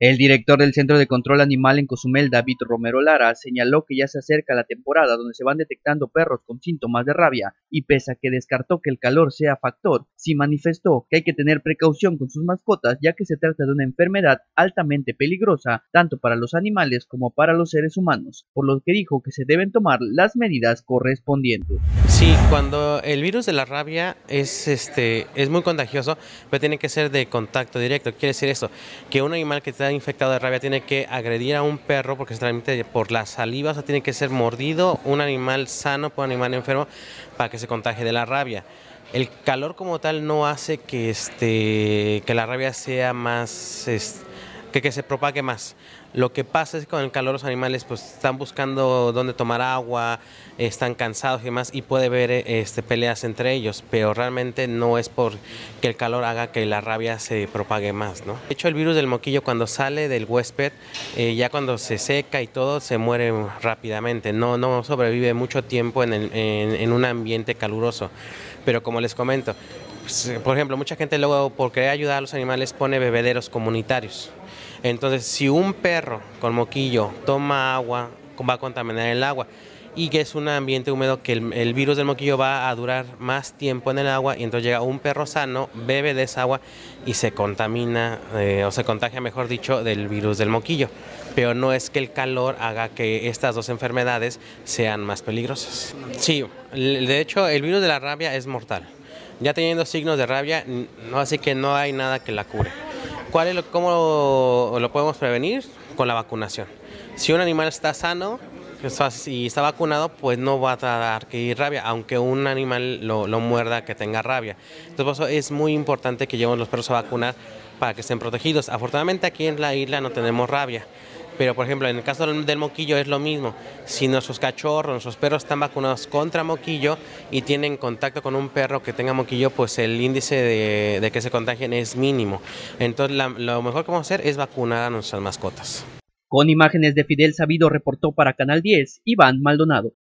El director del Centro de Control Animal en Cozumel, David Romero Lara, señaló que ya se acerca la temporada donde se van detectando perros con síntomas de rabia y pese a que descartó que el calor sea factor, sí manifestó que hay que tener precaución con sus mascotas ya que se trata de una enfermedad altamente peligrosa tanto para los animales como para los seres humanos, por lo que dijo que se deben tomar las medidas correspondientes. Sí, cuando el virus de la rabia es muy contagioso, pero tiene que ser de contacto directo. Quiere decir eso, que un animal que está infectado de rabia tiene que agredir a un perro porque se transmite por la saliva, o sea, tiene que ser mordido un animal sano por un animal enfermo para que se contagie de la rabia. El calor como tal no hace que la rabia sea más, que se propague más. Lo que pasa es que con el calor los animales pues están buscando dónde tomar agua, están cansados y demás y puede haber peleas entre ellos, pero realmente no es porque el calor haga que la rabia se propague más, ¿no? De hecho, el virus del moquillo cuando sale del huésped, ya cuando se seca y todo, se muere rápidamente, no sobrevive mucho tiempo en un ambiente caluroso. Pero como les comento, pues, por ejemplo, mucha gente luego por querer ayudar a los animales pone bebederos comunitarios. Entonces, si un perro con moquillo toma agua, va a contaminar el agua y que es un ambiente húmedo que el virus del moquillo va a durar más tiempo en el agua y entonces llega un perro sano, bebe de esa agua y se contamina o se contagia, mejor dicho, del virus del moquillo. Pero no es que el calor haga que estas dos enfermedades sean más peligrosas. Sí, de hecho el virus de la rabia es mortal. Ya teniendo signos de rabia, no, así que no hay nada que la cure. ¿Cómo lo podemos prevenir? Con la vacunación. Si un animal está sano y está vacunado, pues no va a dar que ir rabia, aunque un animal lo muerda que tenga rabia. Entonces, por eso es muy importante que llevemos los perros a vacunar para que estén protegidos. Afortunadamente aquí en la isla no tenemos rabia. Pero, por ejemplo, en el caso del moquillo es lo mismo. Si nuestros cachorros, nuestros perros están vacunados contra moquillo y tienen contacto con un perro que tenga moquillo, pues el índice de que se contagien es mínimo. Entonces, lo mejor que vamos a hacer es vacunar a nuestras mascotas. Con imágenes de Fidel Sabido reportó para Canal 10, Iván Maldonado.